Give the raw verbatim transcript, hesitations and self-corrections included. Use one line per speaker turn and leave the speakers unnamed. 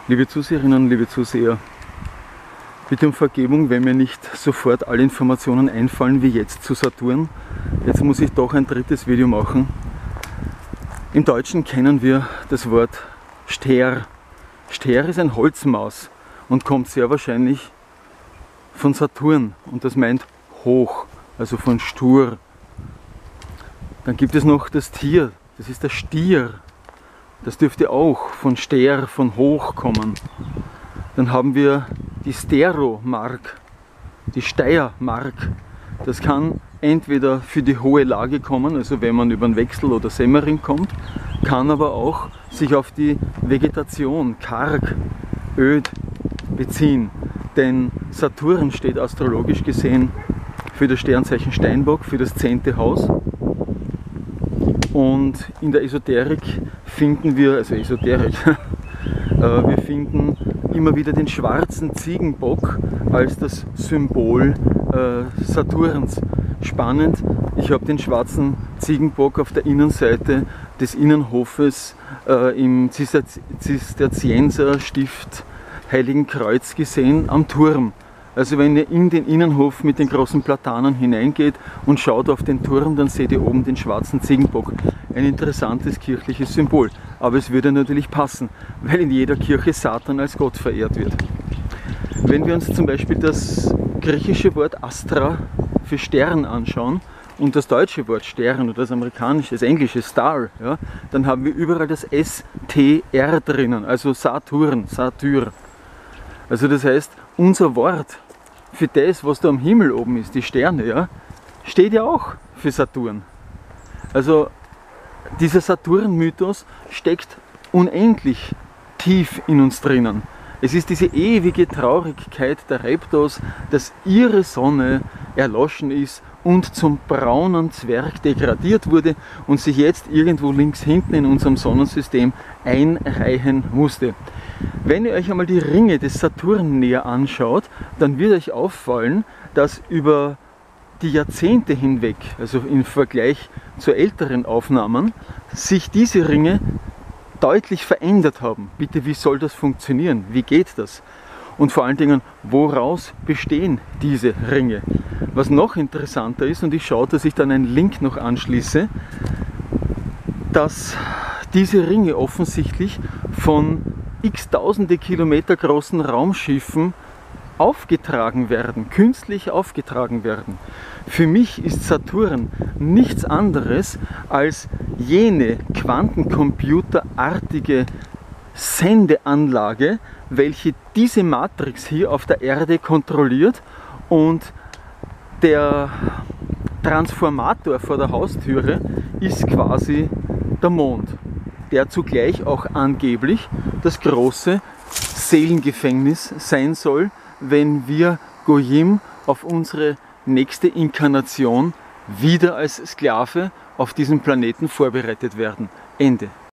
Liebe Zuseherinnen, liebe Zuseher, bitte um Vergebung, wenn mir nicht sofort alle Informationen einfallen wie jetzt zu Saturn. Jetzt muss ich doch ein drittes Video machen. Im Deutschen kennen wir das Wort Ster. Ster ist ein Holzmaß und kommt sehr wahrscheinlich von Saturn und das meint hoch, also von stur. Dann gibt es noch das Tier, das ist der Stier. Das dürfte auch von Ster, von hoch kommen. Dann haben wir die Steromark, die Steiermark. Das kann entweder für die hohe Lage kommen, also wenn man über den Wechsel oder Semmering kommt, kann aber auch sich auf die Vegetation, karg, öd beziehen. Denn Saturn steht astrologisch gesehen für das Sternzeichen Steinbock, für das zehnte Haus. Und in der Esoterik finden wir, also Esoterik, wir finden immer wieder den schwarzen Ziegenbock als das Symbol Saturns. Spannend, ich habe den schwarzen Ziegenbock auf der Innenseite des Innenhofes im Zisterzienserstift Heiligen Kreuz gesehen, am Turm. Also wenn ihr in den Innenhof mit den großen Platanen hineingeht und schaut auf den Turm, dann seht ihr oben den schwarzen Ziegenbock. Ein interessantes kirchliches Symbol. Aber es würde natürlich passen, weil in jeder Kirche Satan als Gott verehrt wird. Wenn wir uns zum Beispiel das griechische Wort Astra für Stern anschauen und das deutsche Wort Stern oder das amerikanische, das englische Star, ja, dann haben wir überall das S T R drinnen, also Saturn, Satyr. Also das heißt, unser Wort für das, was da am Himmel oben ist, die Sterne, ja, steht ja auch für Saturn. Also dieser Saturn-Mythos steckt unendlich tief in uns drinnen. Es ist diese ewige Traurigkeit der Reptos, dass ihre Sonne erloschen ist und zum braunen Zwerg degradiert wurde und sich jetzt irgendwo links hinten in unserem Sonnensystem einreihen musste. Wenn ihr euch einmal die Ringe des Saturn näher anschaut, dann wird euch auffallen, dass über die Jahrzehnte hinweg, also im Vergleich zu älteren Aufnahmen, sich diese Ringe deutlich verändert haben. Bitte, wie soll das funktionieren? Wie geht das? Und vor allen Dingen, woraus bestehen diese Ringe? Was noch interessanter ist, und ich schaue, dass ich dann einen Link noch anschließe, dass diese Ringe offensichtlich von x tausende Kilometer großen Raumschiffen aufgetragen werden, künstlich aufgetragen werden. Für mich ist Saturn nichts anderes als jene quantencomputerartige Sendeanlage, welche diese Matrix hier auf der Erde kontrolliert, und der Transformator vor der Haustüre ist quasi der Mond, der zugleich auch angeblich das große Seelengefängnis sein soll, wenn wir Goyim auf unsere nächste Inkarnation wieder als Sklave auf diesem Planeten vorbereitet werden. Ende.